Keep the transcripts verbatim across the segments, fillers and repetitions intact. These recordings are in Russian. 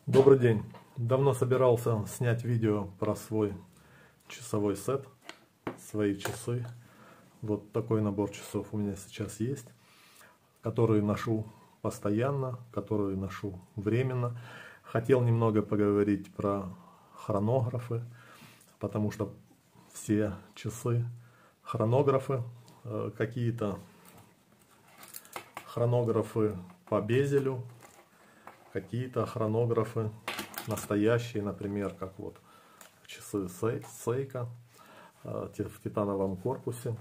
Добрый день. Давно собирался снять видео про свой часовой сет, свои часы. Вот такой набор часов у меня сейчас есть, которые ношу постоянно, которые ношу временно. Хотел немного поговорить про хронографы, потому что все часы хронографы, какие-то хронографы по безелю, какие-то хронографы настоящие, например, как вот часы Seiko в титановом корпусе.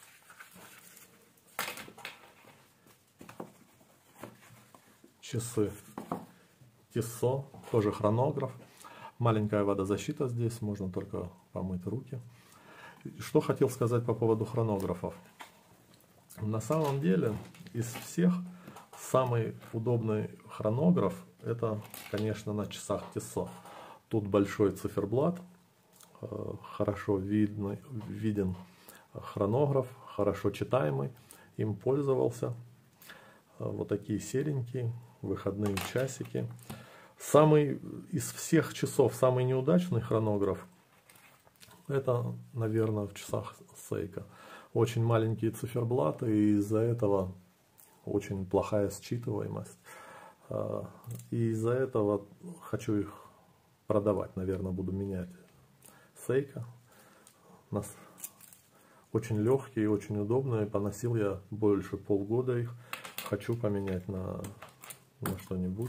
Часы Tissot, тоже хронограф. Маленькая водозащита здесь, можно только помыть руки. Что хотел сказать по поводу хронографов. На самом деле, из всех самый удобный хронограф — это, конечно, на часах Tissot. Тут большой циферблат, хорошо видно, виден хронограф, хорошо читаемый, им пользовался. Вот такие серенькие выходные часики. Самый из всех часов самый неудачный хронограф — это, наверное, в часах Seiko. Очень маленькие циферблаты, и из-за этого очень плохая считываемость. И из-за этого хочу их продавать, наверное, буду менять. Seiko. Нас очень легкие, очень удобные. Поносил я больше полгода их. Хочу поменять на, на что-нибудь.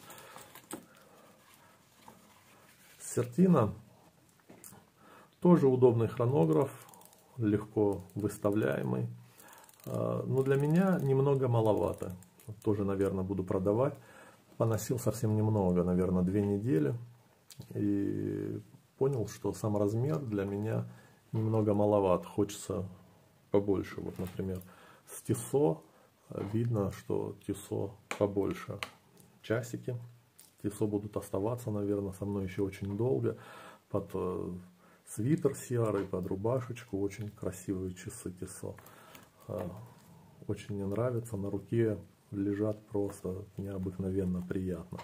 Certina. Тоже удобный хронограф. Легко выставляемый. Но для меня немного маловато. Тоже, наверное, буду продавать. Поносил совсем немного, наверное, две недели. И понял, что сам размер для меня немного маловат. Хочется побольше. Вот, например, с Tissot видно, что Tissot побольше. Часики Tissot будут оставаться, наверное, со мной еще очень долго. Под свитер серый, под рубашечку. Очень красивые часы Tissot. Очень мне нравится, на руке лежат просто необыкновенно приятно.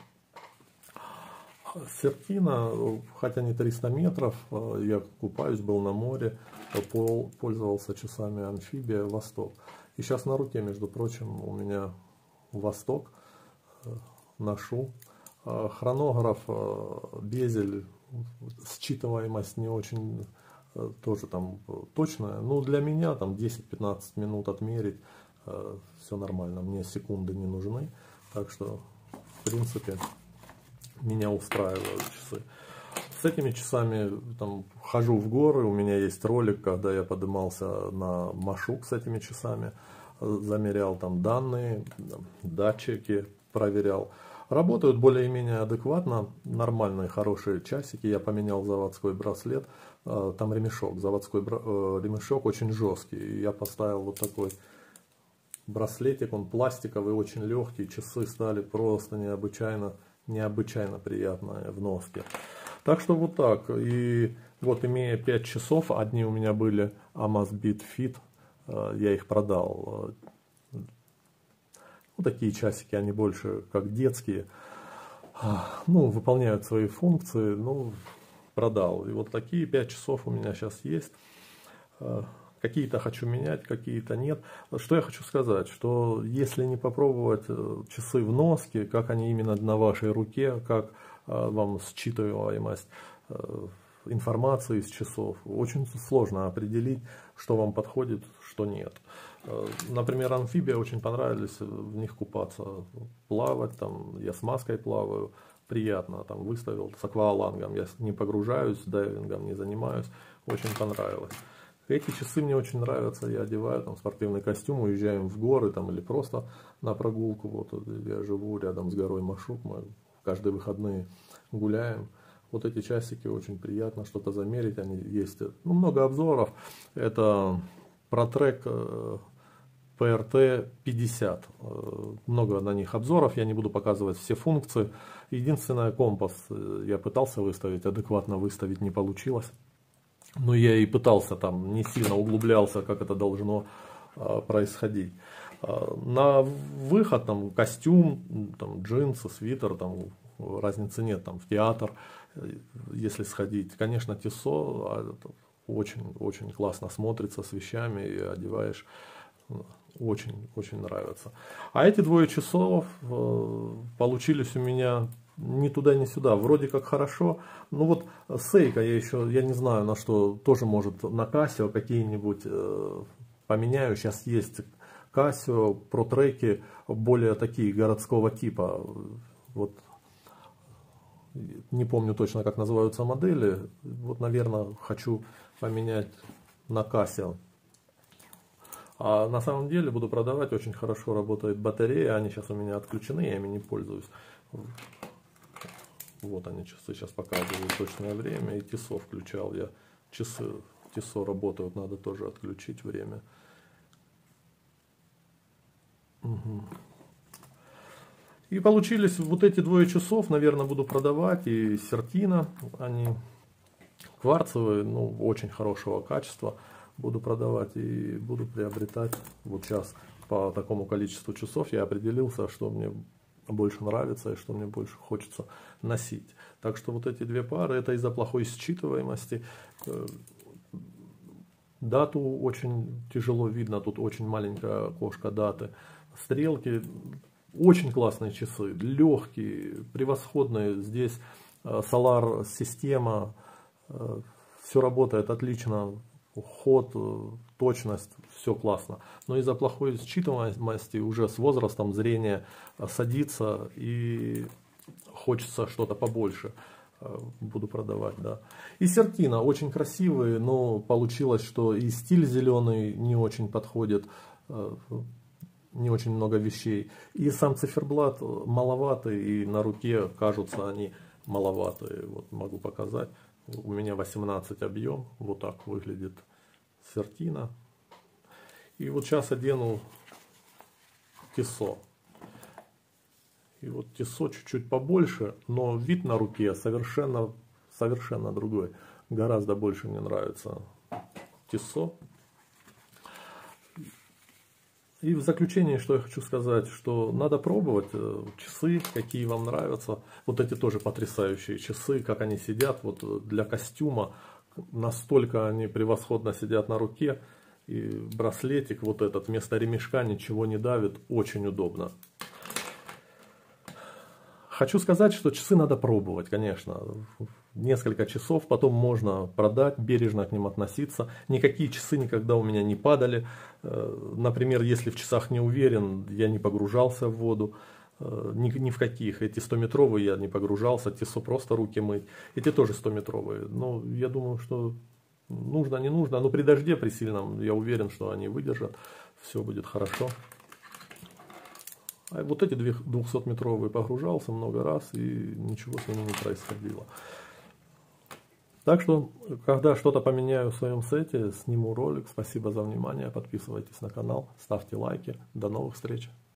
Certina, хотя не триста метров, я купаюсь, был на море, пользовался часами Amphibia Восток. И сейчас на руке, между прочим, у меня Восток, ношу. Хронограф, безель, считываемость не очень тоже там точная. Ну, для меня там десять-пятнадцать минут отмерить, э, все нормально. Мне секунды не нужны. Так что, в принципе, меня устраивают часы. С этими часами там хожу в горы. У меня есть ролик, когда я поднимался на Машук с этими часами. Замерял там данные, датчики проверял. Работают более-менее адекватно, нормальные, хорошие часики. Я поменял заводской браслет, там ремешок, заводской ремешок очень жесткий. Я поставил вот такой браслетик, он пластиковый, очень легкий. Часы стали просто необычайно, необычайно приятные в носке. Так что вот так. И вот, имея пять часов, одни у меня были Amazfit Fit, я их продал. Вот такие часики, они больше как детские, ну, выполняют свои функции, ну, продал. И вот такие пять часов у меня сейчас есть. Какие-то хочу менять, какие-то нет. Что я хочу сказать, что если не попробовать часы в носке, как они именно на вашей руке, как вам считываемость информации из часов, очень сложно определить, что вам подходит, что нет. Например, Amphibia очень понравились, в них купаться, плавать, там, я с маской плаваю, приятно, там, выставил с аквалангом, я не погружаюсь, дайвингом не занимаюсь, очень понравилось. Эти часы мне очень нравятся, я одеваю там спортивный костюм, уезжаем в горы там, или просто на прогулку, вот я живу рядом с горой Машук, мы каждые выходные гуляем. Вот эти часики очень приятно что-то замерить, они есть, ну, много обзоров, это ProTrack пи эр ти пятьдесят. Много на них обзоров, я не буду показывать все функции. Единственное, компас я пытался выставить, адекватно выставить не получилось. Но я и пытался там, не сильно углублялся, как это должно происходить. На выход там костюм, там, джинсы, свитер, там, разницы нет, там в театр, если сходить. Конечно, Tissot очень-очень классно смотрится с вещами и одеваешь, очень-очень нравится. А эти двое часов получились у меня ни туда, ни сюда. Вроде как хорошо. Ну вот Seiko я еще, я не знаю на что, тоже может на Casio какие-нибудь э, поменяю. Сейчас есть Casio, ProTrack, более такие городского типа. Вот не помню точно, как называются модели. Вот, наверное, хочу поменять на Casio. А на самом деле буду продавать, очень хорошо работает батарея, они сейчас у меня отключены, я ими не пользуюсь. Вот они часы, сейчас показывают точное время, и Tissot включал я. Часы Tissot работают, надо тоже отключить время. Угу. И получились вот эти двое часов, наверное, буду продавать, и Certina, они кварцевые, ну, очень хорошего качества. Буду продавать и буду приобретать. Вот сейчас по такому количеству часов я определился, что мне больше нравится и что мне больше хочется носить. Так что вот эти две пары, это из-за плохой считываемости. Дату очень тяжело видно, тут очень маленькое окошко даты. Стрелки, очень классные часы, легкие, превосходные. Здесь Solar система, все работает отлично. Ход, точность, все классно. Но из-за плохой считываемости уже с возрастом зрение садится и хочется что-то побольше. Буду продавать, да. И Certina очень красивые, но получилось, что и стиль зеленый не очень подходит, не очень много вещей. И сам циферблат маловатый, и на руке кажутся они маловатые. Вот могу показать. У меня восемнадцать объем, вот так выглядит Certina. И вот сейчас одену Tissot. И вот Tissot чуть-чуть побольше, но вид на руке совершенно, совершенно другой. Гораздо больше мне нравится Tissot. И в заключение, что я хочу сказать, что надо пробовать часы, какие вам нравятся. Вот эти тоже потрясающие часы, как они сидят вот для костюма. Настолько они превосходно сидят на руке. И браслетик вот этот вместо ремешка ничего не давит, очень удобно. Хочу сказать, что часы надо пробовать, конечно. Несколько часов, потом можно продать, бережно к ним относиться. Никакие часы никогда у меня не падали. Например, если в часах не уверен, я не погружался в воду. Ни, ни в каких. Эти стометровые я не погружался, Tissot просто руки мыть. Эти тоже стометровые. Но я думаю, что нужно, не нужно. Но при дожде, при сильном, я уверен, что они выдержат. Все будет хорошо. А вот эти двухсотметровые погружался много раз, и ничего с ними не происходило. Так что, когда что-то поменяю в своем сете, сниму ролик. Спасибо за внимание. Подписывайтесь на канал, ставьте лайки. До новых встреч.